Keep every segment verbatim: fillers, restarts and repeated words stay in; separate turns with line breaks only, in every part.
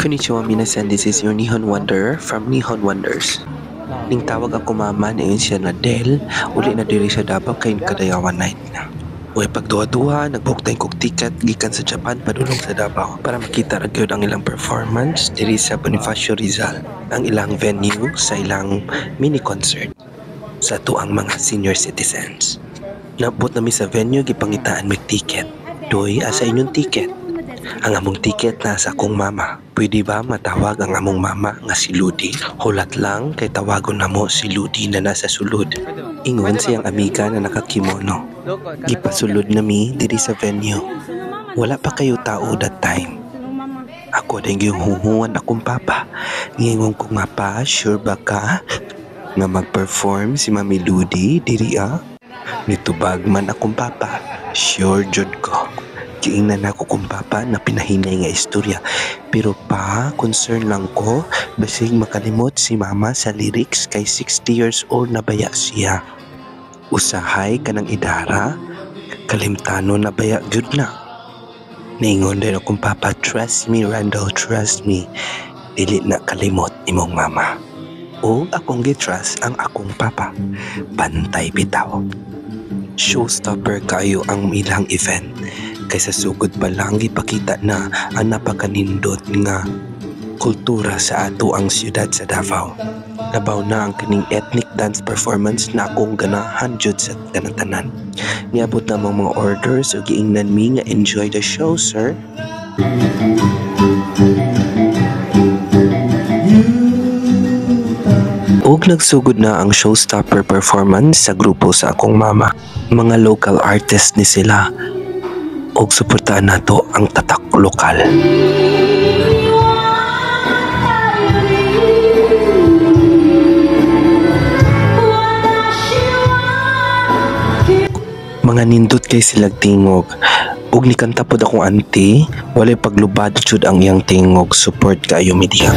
Konnichiwa minasan, this is your Nihon Wanderer from Nihon Wonders. Ning tawag ako mama niyon siya na Del, uli na diri sa Davao kay kadayawan night na. Uy pagduha-duha, nagbook tayong kog ticket gikan sa Japan padulong sa Davao para makita ra gyud ang ilang performance diri sa Bonifacio Rizal, ang ilang venue sa ilang mini concert sa tuang mga senior citizens. Nabot nami sa venue, gipangitaan mig ticket. Doy, asa inyong ticket? Ang among ticket na sa akong mama. Pwede ba matawag ang among mama nga si Ludi? Hulat lang kay tawagon namo si Ludi na nasa sulod. Ingon siyang amiga na nakakimono. Gipasulod nami diri sa venue. Wala pa kayo tao that time. Ako din yung hunguan akong papa. Ngingon ko nga pa, sure ba ka nga mag-perform si Mami Ludi diri ah? Nitubag man akong papa, sure jud ko. Giingnan ako kung papa na pinahinay nga istorya. Pero pa, concern lang ko, basig makalimot si mama sa lyrics kay sixty years old na baya siya. Usahay ka ng idara, kalimtano na baya good na. Ningon din akong papa, trust me Randall, trust me. Dili na kalimot imong mama. O akong gitrust ang akong papa. Bantay bitaw. Showstopper kayo ang ilang event. Kaysa sugod pa lang ipakita na ang napakanindot nga kultura sa ato ang siyudad sa Davao. Labaw na ang kining ethnic dance performance na akong ganahan jud sa kanatanan. Niabot na mga orders o giingnan mi nga enjoy the show, sir. Og nagsugod na ang showstopper performance sa grupo sa akong mama. Mga local artist ni sila. Og suportahan nato ang tatak lokal. Mga nindot kay silag tingog. Og nikanta pod akong auntie, walay paglubad jud ang iyang tingog, support kaayo media.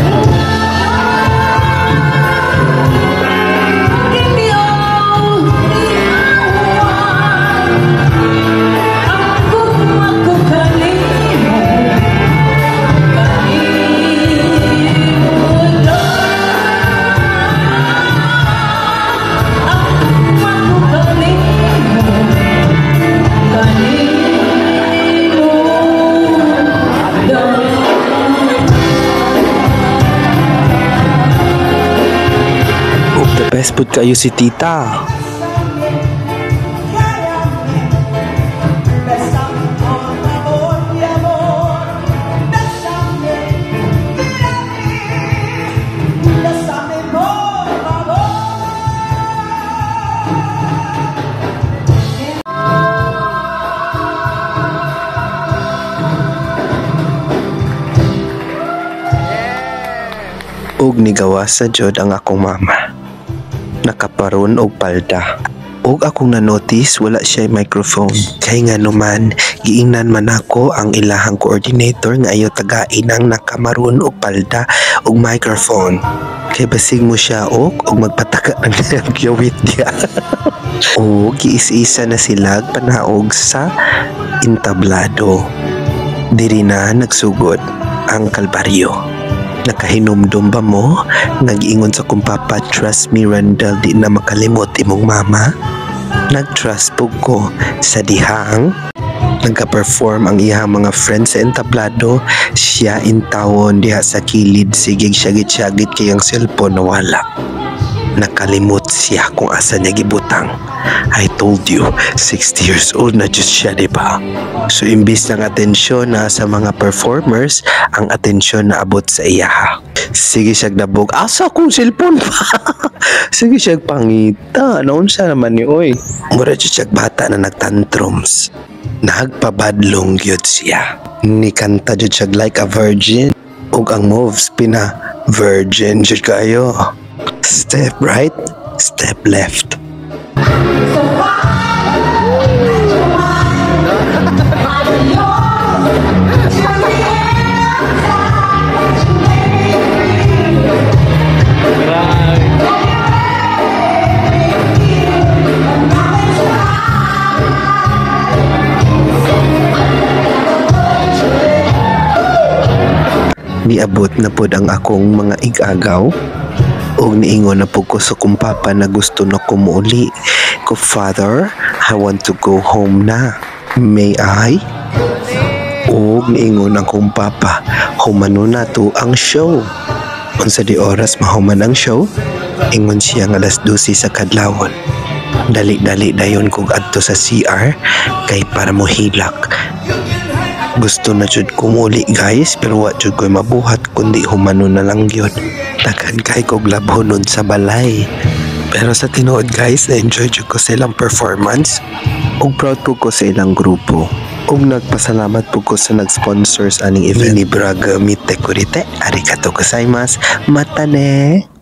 Best pud kayo si tita. Og nigawas sa jud ang akong mama. Nakaparon og palda. Og akong na-notice wala siya microphone. Kay nga naman, giingnan man ako ang ilahang coordinator nga ayo tagain ang nakamaron og palda og microphone. Kay basig mo siya og og magpataka ng nagyawit niya. O giis-isa na sila panaog sa entablado. Diri na nagsugod ang kalbaryo. Nakahinumdum ba mo? Nag-ingon sa kong papa, trust me Randall, di na makalimot imong mama. Nag-trust po ko sa dihang nagka-perform ang iyang mga friends sa entablado. Siya intawon diha sa kilid, sigig syagit-syagit kayang cellphone na wala. Nakalimot siya kung asa niya gibutang. I told you, sixty years old na just siya, diba? So imbis ng atensyon na sa mga performers, ang atensyon na abot sa iyaha. Sige siyag nabog, asa kong cellphone pa? Sige siyag pangita, naon siya naman ni oy. Mura siyag bata na nagtantrums. Nagpabadlong gyud siya. Nikanta jud siyag like a virgin. Ug ang moves pina virgin jud kayo. Step right, step left. Niabot na pod ang akong mga igagaw ug niingon na po ko sa kong papa na gusto na ko muuli ko, "Father, I want to go home na. May I?" Ug niingon ang kong papa, "Humano na to ang show." Unsa di oras mahuman ang show, ingon siya nga alas dose sa kadlawon. Dali-dali dayon kog adto sa C R kay para mo hilak. Gusto na jud ko muli guys, pero wa jud ko'y mabuhat kundi humano na lang gyud. Daghan kay kog labhonon sa balay. Pero sa tinuod guys, na-enjoy jud ko silang performance ug proud po ko sa ilang grupo. Ug nagpasalamat po ko sa nag-sponsors aning event ni Braga Mite Kurite. Arigatou gozaimasu. Mata ne!